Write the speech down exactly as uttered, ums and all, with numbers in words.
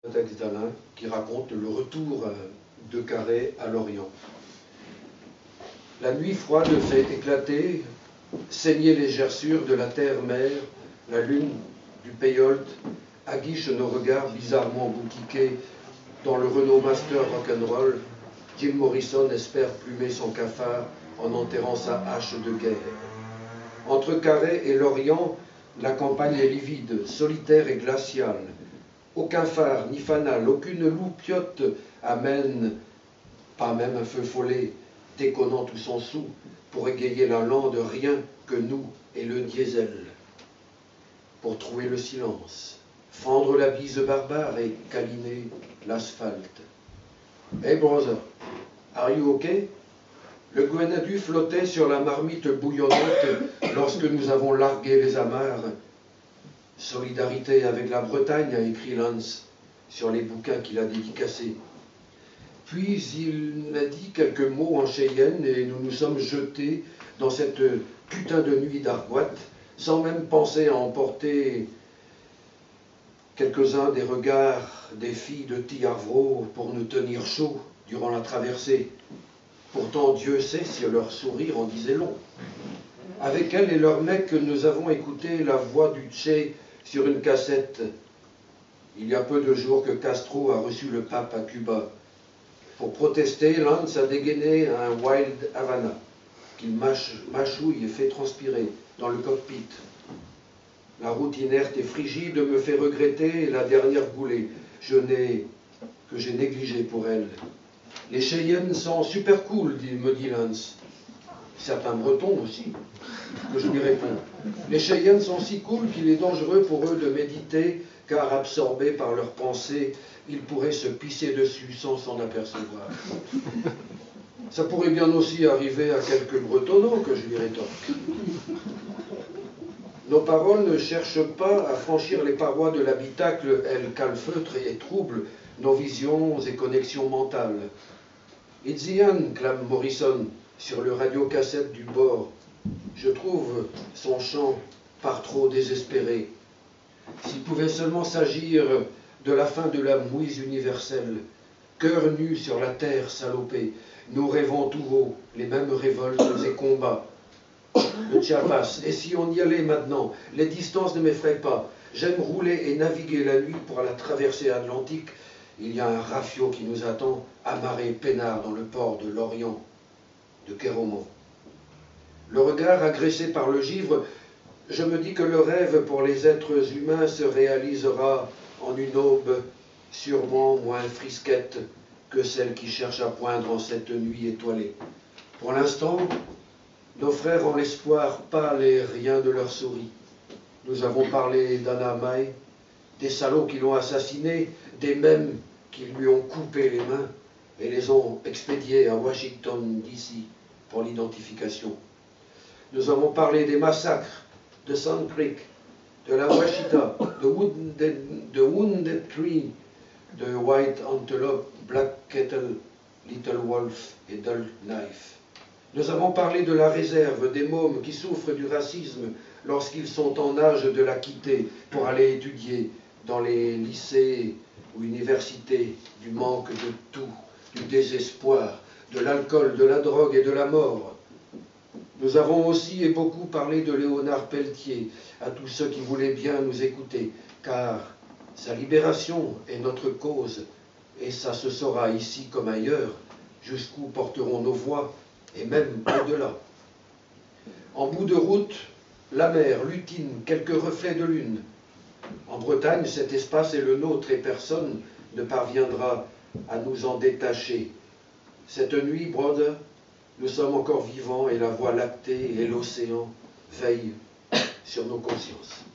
Un texte d'Alain qui raconte le retour de Carré à l'Orient. La nuit froide fait éclater, saigner les gerçures de la terre-mère, la lune du payolte aguiche nos regards bizarrement boutiqués dans le Renault Master rock'n'roll. Jim Morrison espère plumer son cafard en enterrant sa hache de guerre. Entre Carré et l'Orient, la campagne est livide, solitaire et glaciale. Aucun phare, ni fanal, aucune loupiote amène, pas même un feu follet, déconnant tout son sou, pour égayer la lande, rien que nous et le diesel. Pour trouver le silence, fendre la bise barbare et câliner l'asphalte. Hey brother, are you okay? Le Gwenadu flottait sur la marmite bouillonnante lorsque nous avons largué les amarres. Solidarité avec la Bretagne, a écrit Lance sur les bouquins qu'il a dédicacés. Puis il m'a dit quelques mots en cheyenne et nous nous sommes jetés dans cette putain de nuit d'argoate, sans même penser à emporter quelques-uns des regards des filles de Thiarvro pour nous tenir chaud durant la traversée. Pourtant, Dieu sait si leur sourire en disait long. Avec elles et leurs mecs, nous avons écouté la voix du Tché sur une cassette. Il y a peu de jours que Castro a reçu le pape à Cuba. Pour protester, Lance a dégainé un Wild Havana qu'il mâche, mâchouille et fait transpirer dans le cockpit. La route inerte et frigide me fait regretter la dernière boulée je n'ai, que j'ai négligée pour elle. Les Cheyennes sont super cool, dit, me dit Lance. Certains Bretons aussi, que je lui réponds. Les Cheyennes sont si cool qu'il est dangereux pour eux de méditer, car absorbés par leurs pensées, ils pourraient se pisser dessus sans s'en apercevoir. Ça pourrait bien aussi arriver à quelques Bretonnants, que je lui rétorque. Nos paroles ne cherchent pas à franchir les parois de l'habitacle, elles calfeutrent et troublent nos visions et connexions mentales. It's Ian, clame Morrison sur le radiocassette du bord. Je trouve son chant par trop désespéré. S'il pouvait seulement s'agir de la fin de la mouise universelle, cœur nu sur la terre salopée, nous rêvons tout haut les mêmes révoltes et combats. Le Chiapas, et si on y allait maintenant, les distances ne m'effraient pas. J'aime rouler et naviguer la nuit pour la traversée atlantique. Il y a un rafio qui nous attend, amarré peinard dans le port de l'Orient, de Kéroman. Le regard agressé par le givre, je me dis que le rêve pour les êtres humains se réalisera en une aube sûrement moins frisquette que celle qui cherche à poindre en cette nuit étoilée. Pour l'instant, nos frères ont l'espoir pâle et rien de leur sourit. Nous avons parlé d'Anna Mai, des salauds qui l'ont assassiné, des mêmes qui lui ont coupé les mains et les ont expédiés à Washington, D C pour l'identification. Nous avons parlé des massacres de Sand Creek, de la Washita, de Wounded, de Wounded Tree, de White Antelope, Black Kettle, Little Wolf et Dull Knife. Nous avons parlé de la réserve des mômes qui souffrent du racisme lorsqu'ils sont en âge de la quitter pour aller étudier dans les lycées ou universités, du manque de tout, du désespoir, de l'alcool, de la drogue et de la mort. Nous avons aussi et beaucoup parlé de Léonard Pelletier à tous ceux qui voulaient bien nous écouter, car sa libération est notre cause, et ça se saura ici comme ailleurs, jusqu'où porteront nos voix, et même au-delà. En bout de route, la mer, lutine, quelques reflets de lune. En Bretagne, cet espace est le nôtre et personne ne parviendra à nous en détacher. Cette nuit, brother, nous sommes encore vivants et la voie lactée et l'océan veillent sur nos consciences.